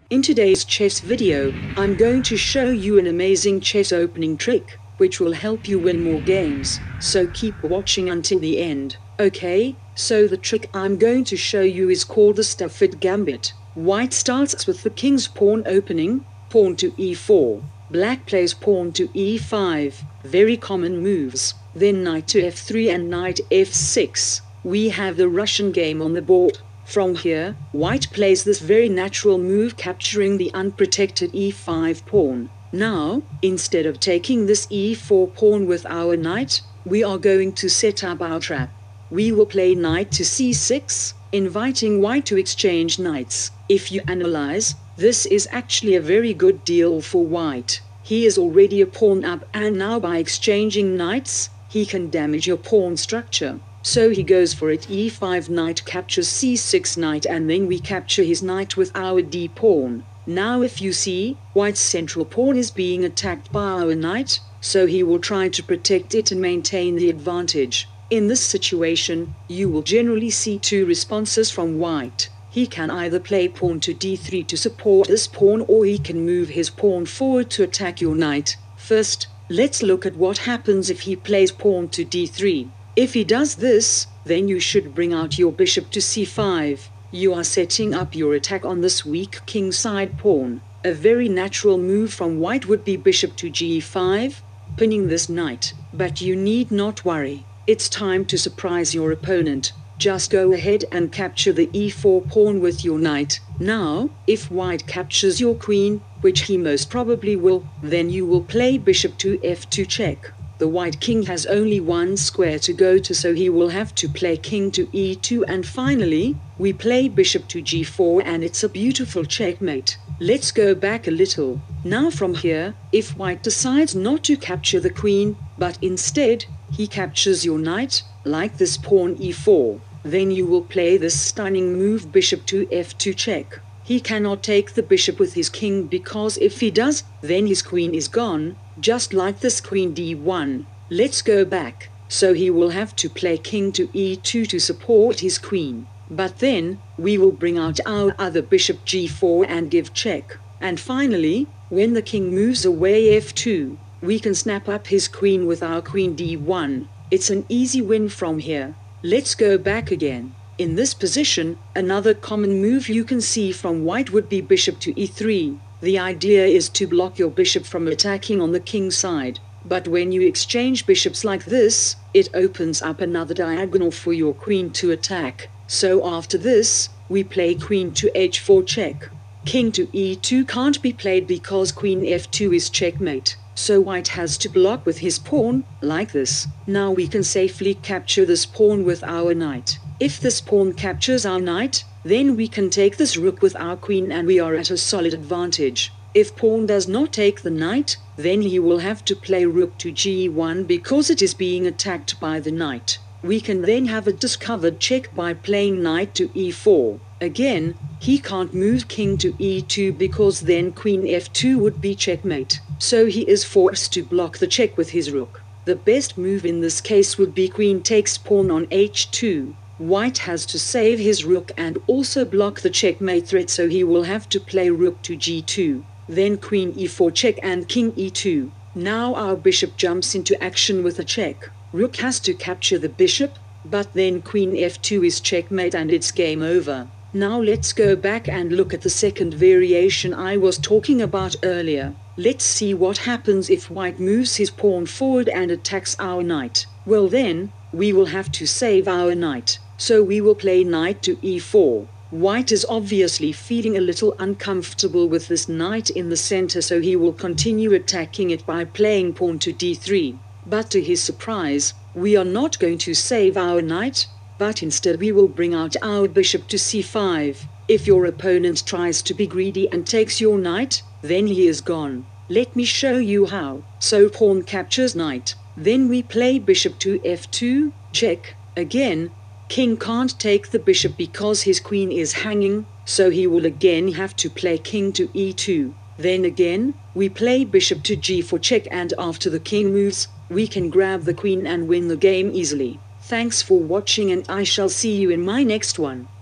In today's chess video, I'm going to show you an amazing chess opening trick, which will help you win more games, so keep watching until the end. Okay, so the trick I'm going to show you is called the Stafford Gambit. White starts with the king's pawn opening, pawn to e4. Black plays pawn to e5, very common moves, then knight to f3 and knight f6. We have the Russian game on the board. From here, white plays this very natural move, capturing the unprotected e5 pawn. Now, instead of taking this e4 pawn with our knight, we are going to set up our trap. We will play knight to c6, inviting white to exchange knights. If you analyze, this is actually a very good deal for white. He is already a pawn up, and now by exchanging knights, he can damage your pawn structure. So he goes for it. e5 knight captures c6 knight, and then we capture his knight with our d pawn. Now if you see, white's central pawn is being attacked by our knight, so he will try to protect it and maintain the advantage. In this situation, you will generally see two responses from white. He can either play pawn to d3 to support this pawn, or he can move his pawn forward to attack your knight. First, let's look at what happens if he plays pawn to d3. If he does this, then you should bring out your bishop to c5. You are setting up your attack on this weak kingside pawn. A very natural move from white would be bishop to g5, pinning this knight. But you need not worry. It's time to surprise your opponent. Just go ahead and capture the e4 pawn with your knight. Now, if white captures your queen, which he most probably will, then you will play bishop to f2 check. The white king has only one square to go to, so he will have to play king to e2, and finally, we play bishop to g4, and it's a beautiful checkmate. Let's go back a little. Now from here, if white decides not to capture the queen, but instead, he captures your knight, like this pawn e4, then you will play this stunning move bishop to f2 check. He cannot take the bishop with his king, because if he does, then his queen is gone, just like this queen d1. Let's go back. So he will have to play king to e2 to support his queen. But then, we will bring out our other bishop g4 and give check. And finally, when the king moves away f2, we can snap up his queen with our queen d1. It's an easy win from here. Let's go back again. In this position, another common move you can see from white would be bishop to e3. The idea is to block your bishop from attacking on the king side. But when you exchange bishops like this, it opens up another diagonal for your queen to attack. So after this, we play queen to h4 check. King to e2 can't be played because queen f2 is checkmate. So white has to block with his pawn, like this. Now we can safely capture this pawn with our knight. If this pawn captures our knight, then we can take this rook with our queen, and we are at a solid advantage. If pawn does not take the knight, then he will have to play rook to g1 because it is being attacked by the knight. We can then have a discovered check by playing knight to e4. Again, he can't move king to e2 because then queen f2 would be checkmate. So he is forced to block the check with his rook. The best move in this case would be queen takes pawn on h2. White has to save his rook and also block the checkmate threat, so he will have to play rook to g2. Then queen e4 check and king e2. Now our bishop jumps into action with a check. Rook has to capture the bishop, but then queen f2 is checkmate and it's game over. Now let's go back and look at the second variation I was talking about earlier. Let's see what happens if white moves his pawn forward and attacks our knight. Well then, we will have to save our knight. So we will play knight to e4. White is obviously feeling a little uncomfortable with this knight in the center, so he will continue attacking it by playing pawn to d3. But to his surprise, we are not going to save our knight, but instead we will bring out our bishop to c5. If your opponent tries to be greedy and takes your knight, then he is gone. Let me show you how. So pawn captures knight. Then we play bishop to f2, check. Again, king can't take the bishop because his queen is hanging, so he will again have to play king to e2. Then again, we play bishop to g4 check, and after the king moves, we can grab the queen and win the game easily. Thanks for watching, and I shall see you in my next one.